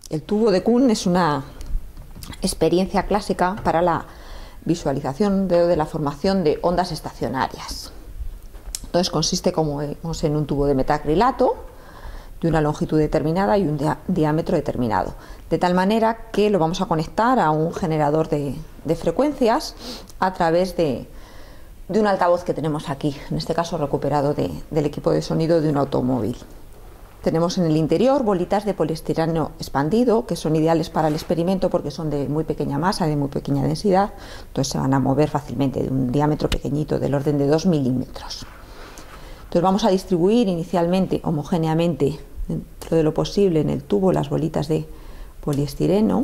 El tubo de Kuhn es una experiencia clásica para la visualización de la formación de ondas estacionarias. Entonces consiste, como vemos, en un tubo de metacrilato de una longitud determinada y un diámetro determinado, de tal manera que lo vamos a conectar a un generador de frecuencias a través de un altavoz que tenemos aquí, en este caso recuperado del equipo de sonido de un automóvil. Tenemos en el interior bolitas de poliestireno expandido, que son ideales para el experimento porque son de muy pequeña masa, de muy pequeña densidad, entonces se van a mover fácilmente, de un diámetro pequeñito, del orden de 2 milímetros. Entonces vamos a distribuir inicialmente homogéneamente, dentro de lo posible, en el tubo las bolitas de poliestireno.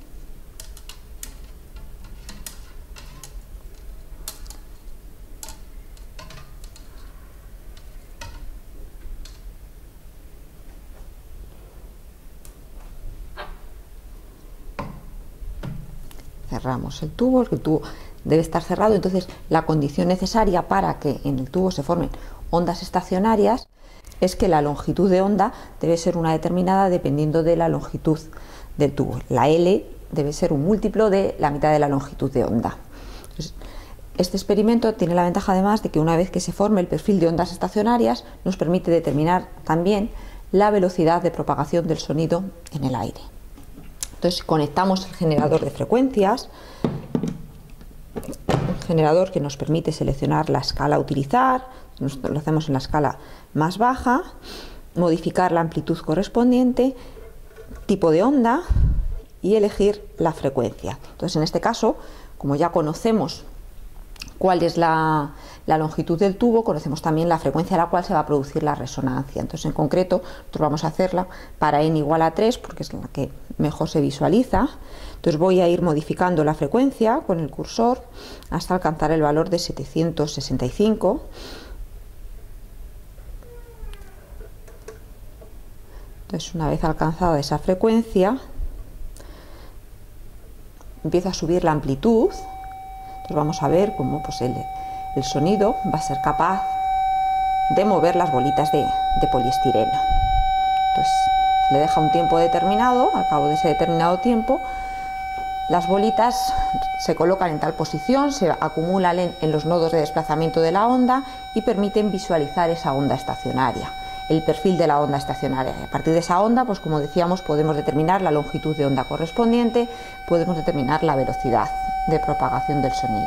Cerramos el tubo debe estar cerrado, entonces la condición necesaria para que en el tubo se formen ondas estacionarias es que la longitud de onda debe ser una determinada dependiendo de la longitud del tubo. La L debe ser un múltiplo de la mitad de la longitud de onda. Entonces, este experimento tiene la ventaja además de que una vez que se forme el perfil de ondas estacionarias nos permite determinar también la velocidad de propagación del sonido en el aire. Entonces conectamos el generador de frecuencias, un generador que nos permite seleccionar la escala a utilizar, lo hacemos en la escala más baja, modificar la amplitud correspondiente, tipo de onda y elegir la frecuencia. Entonces en este caso, como ya conocemos cuál es la longitud del tubo, conocemos también la frecuencia a la cual se va a producir la resonancia. Entonces en concreto nosotros vamos a hacerla para n igual a 3 porque es la que mejor se visualiza. Entonces voy a ir modificando la frecuencia con el cursor hasta alcanzar el valor de 765. Entonces una vez alcanzada esa frecuencia empiezo a subir la amplitud. Entonces vamos a ver cómo pues, el sonido va a ser capaz de mover las bolitas de poliestireno. Entonces se le deja un tiempo determinado, al cabo de ese determinado tiempo las bolitas se colocan en tal posición, se acumulan en los nodos de desplazamiento de la onda y permiten visualizar esa onda estacionaria, el perfil de la onda estacionaria. Y a partir de esa onda, pues como decíamos, podemos determinar la longitud de onda correspondiente, podemos determinar la velocidad de propagación del sonido.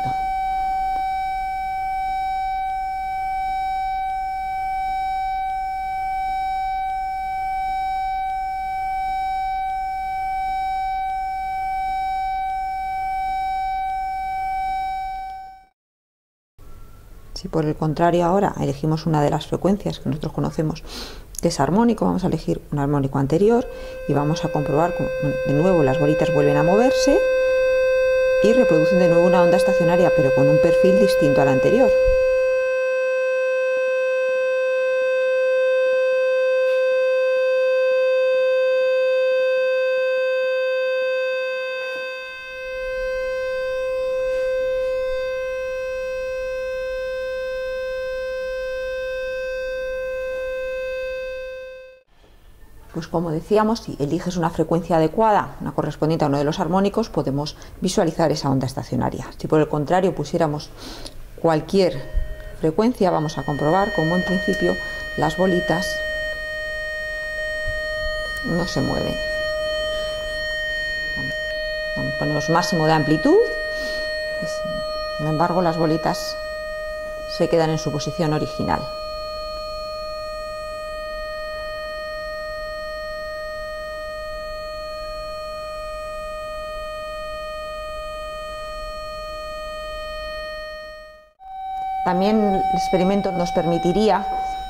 Si por el contrario ahora elegimos una de las frecuencias que nosotros conocemos que es armónico, vamos a elegir un armónico anterior y vamos a comprobar que de nuevo las bolitas vuelven a moverse y reproducen de nuevo una onda estacionaria, pero con un perfil distinto al anterior. Pues como decíamos, si eliges una frecuencia adecuada, una correspondiente a uno de los armónicos, podemos visualizar esa onda estacionaria. Si por el contrario pusiéramos cualquier frecuencia, vamos a comprobar cómo en principio las bolitas no se mueven. Ponemos máximo de amplitud, sin embargo las bolitas se quedan en su posición original. También el experimento nos permitiría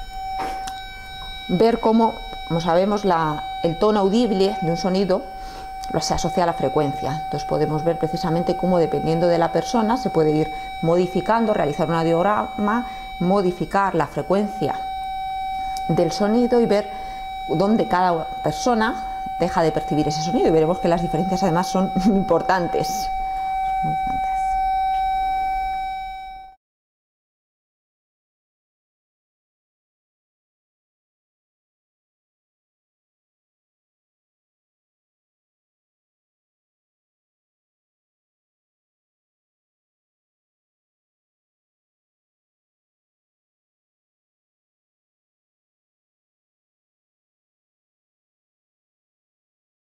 ver cómo, como sabemos, el tono audible de un sonido se asocia a la frecuencia. Entonces podemos ver precisamente cómo, dependiendo de la persona, se puede ir modificando, realizar un audiograma, modificar la frecuencia del sonido y ver dónde cada persona deja de percibir ese sonido. Y veremos que las diferencias además son importantes.